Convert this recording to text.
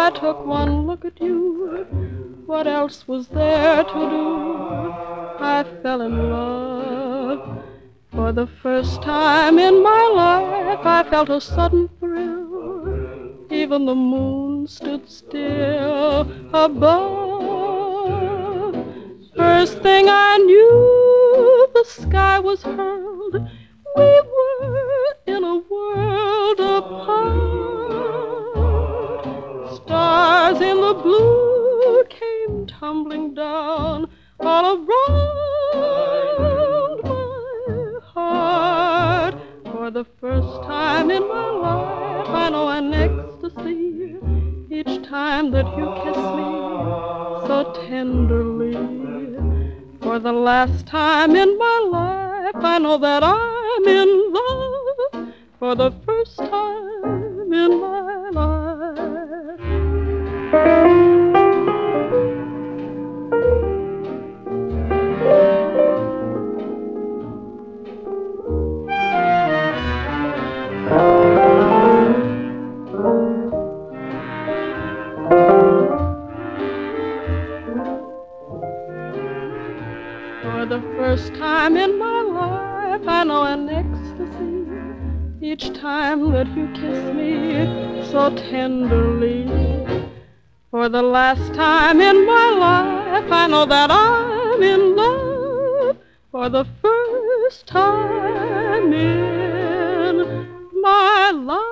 I took one look at you, what else was there to do? I fell in love. For the first time in my life I felt a sudden thrill. Even the moon stood still above. First thing I knew, the sky was hurled. We were in a world apart. Stars in the blue came tumbling down all around my heart. For the first time in my life I know an ecstasy each time that you kiss me so tenderly. For the last time in my life I know that I'm in love for the first time in my life. For the first time in my life I know an ecstasy each time that you kiss me so tenderly. For the last time in my life I know that I'm in love for the first time in my life.